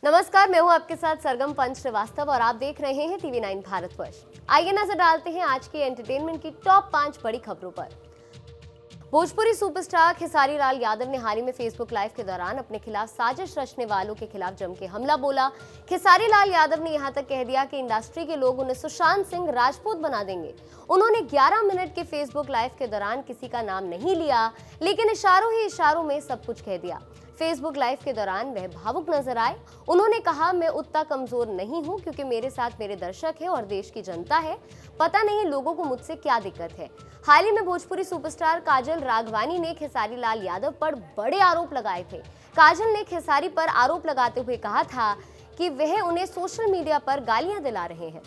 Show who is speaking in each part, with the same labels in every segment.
Speaker 1: नमस्कार, मैं हूं आपके साथ सरगम पंच श्रीवास्तव और आप देख रहे हैं TV9 भारतवर्ष। आइए नजर डालते हैं आज की एंटरटेनमेंट की टॉप 5 बड़ी खबरों पर। भोजपुरी सुपरस्टार खेसारी लाल यादव ने हाल ही में फेसबुक लाइव के दौरान अपने खिलाफ साजिश रचने वालों के खिलाफ जम के हमला बोला। खेसारी लाल यादव ने यहां तक कह दिया कि इंडस्ट्री के लोग उन्हें सुशांत सिंह राजपूत बना देंगे। उन्होंने 11 मिनट के फेसबुक लाइव के दौरान किसी का नाम नहीं लिया, लेकिन इशारों ही इशारों में सब कुछ कह दिया। फेसबुक लाइव के दौरान वह भावुक नजर आए। उन्होंने कहा, मैं उतना कमजोर नहीं हूं क्योंकि मेरे साथ मेरे दर्शक हैं और देश की जनता है। पता नहीं लोगों को मुझसे क्या दिक्कत है। हाल ही में भोजपुरी सुपरस्टार काजल राघवानी ने खेसारी लाल यादव पर बड़े आरोप लगाए थे। काजल ने खेसारी पर आरोप लगाते हुए कहा था कि वह उन्हें सोशल मीडिया पर गालियां दिला रहे हैं।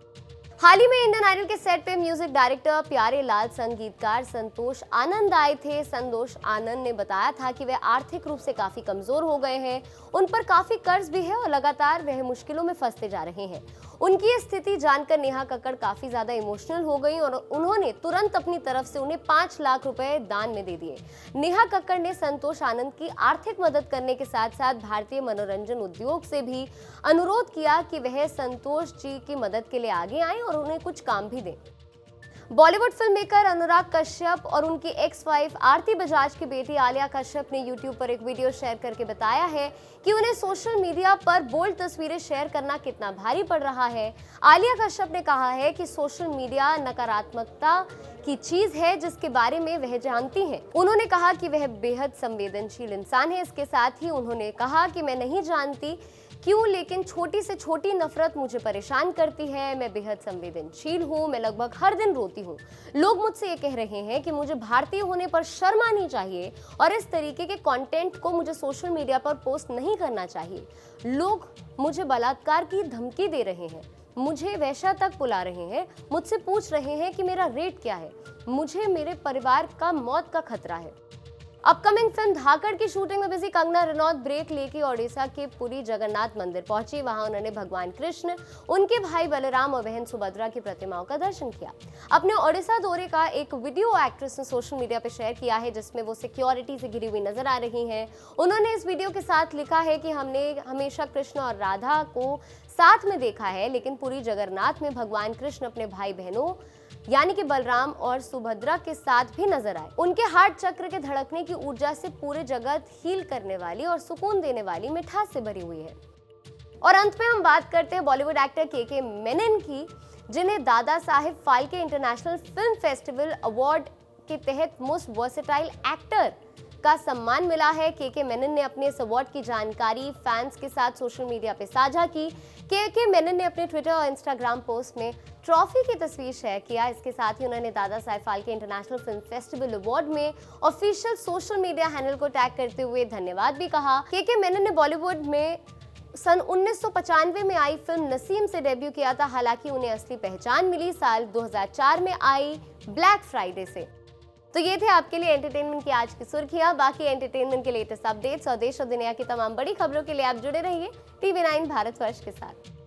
Speaker 1: हाल ही में इंडियन आइडल के सेट पे म्यूजिक डायरेक्टर प्यारे लाल संगीतकार संतोष आनंद आए थे। संतोष आनंद ने बताया था कि वे आर्थिक रूप से काफी कमजोर हो गए हैं, उन पर काफी कर्ज भी है और लगातार वह मुश्किलों में फंसते जा रहे हैं। उनकी ये स्थिति जानकर नेहा कक्कड़ काफी ज्यादा इमोशनल हो गई और उन्होंने तुरंत अपनी तरफ से उन्हें 5 लाख रुपए दान में दे दिए। नेहा कक्कड़ ने संतोष आनंद की आर्थिक मदद करने के साथ साथ भारतीय मनोरंजन उद्योग से भी अनुरोध किया कि वह संतोष जी की मदद के लिए आगे आए और उन्हें कुछ काम भी दें। बॉलीवुड फिल्म मेकर अनुराग कश्यप और उनकी एक्स वाइफ आरती बजाज की बेटी आलिया कश्यप ने यूट्यूब पर एक वीडियो शेयर करके बताया है कि उन्हें सोशल मीडिया पर बोल्ड तस्वीरें शेयर करना कितना भारी पड़ रहा है। आलिया कश्यप ने कहा है कि सोशल मीडिया नकारात्मकता की चीज है जिसके बारे में वह जानती हैं। उन्होंने कहा कि वह बेहद संवेदनशील इंसान है। इसके साथ ही उन्होंने कहा कि मैं नहीं जानती क्यों, लेकिन छोटी से छोटी नफरत मुझे परेशान करती है। मैं बेहद संवेदनशील हूँ, मैं लगभग हर दिन रोती हूँ। लोग मुझसे ये कह रहे हैं कि मुझे भारतीय होने पर शर्म आनी चाहिए और इस तरीके के कंटेंट को मुझे सोशल मीडिया पर पोस्ट नहीं करना चाहिए। लोग मुझे बलात्कार की धमकी दे रहे हैं, मुझे वैश्या तक बुला रहे हैं, मुझसे पूछ रहे हैं कि मेरा रेट क्या है। मुझे मेरे परिवार का मौत का खतरा है। अपकमिंग फिल्म धाकड़ की शूटिंग में बिजी कंगना रनौत ब्रेक लेके ओडिशा के पुरी जगन्नाथ मंदिर पहुंची। वहां उन्होंने भगवान कृष्ण, उनके भाई बलराम और बहन सुभद्रा की प्रतिमाओं का दर्शन किया। अपने ओडिशा दौरे का एक वीडियो एक्ट्रेस ने सोशल मीडिया पर शेयर किया है जिसमें वो सिक्योरिटी से घिरी हुई नजर आ रही हैं। उन्होंने इस वीडियो के साथ लिखा है कि हमने हमेशा कृष्ण और राधा को साथ में देखा है, लेकिन पुरी जगन्नाथ में भगवान कृष्ण अपने भाई बहनों यानी कि बलराम और सुभद्रा के साथ भी नजर आए। उनके हार्ट चक्र के धड़कने की ऊर्जा से पूरे जगत हील करने वाली और सुकून देने वाली मिठास से भरी हुई है। और अंत में हम बात करते हैं बॉलीवुड एक्टर के मेनन की, जिन्हें Dada Saheb Phalke international film festival award के तहत मोस्ट वर्सेटाइल एक्टर का सम्मान मिला है। के मेनन ने अपने इस अवार्ड की जानकारी फैंस के साथ सोशल मीडिया पे साझा की। के मेनन ने अपने ट्विटर और इंस्टाग्राम पोस्ट में ट्रॉफी की तस्वीर शेयर किया। इसके साथ ही उन्होंने Dada Saheb Phalke international film festival award में ऑफिशियल सोशल मीडिया हैंडल को टैग करते हुए धन्यवाद भी कहा। के मेनन ने बॉलीवुड में सन 1995 में आई फिल्म नसीम से डेब्यू किया था। हालांकि उन्हें असली पहचान मिली साल 2004 में आई ब्लैक फ्राइडे से। तो ये थे आपके लिए एंटरटेनमेंट की आज की सुर्खियां। बाकी एंटरटेनमेंट के लेटेस्ट अपडेट्स और देश और दुनिया की तमाम बड़ी खबरों के लिए आप जुड़े रहिए TV9 भारतवर्ष के साथ।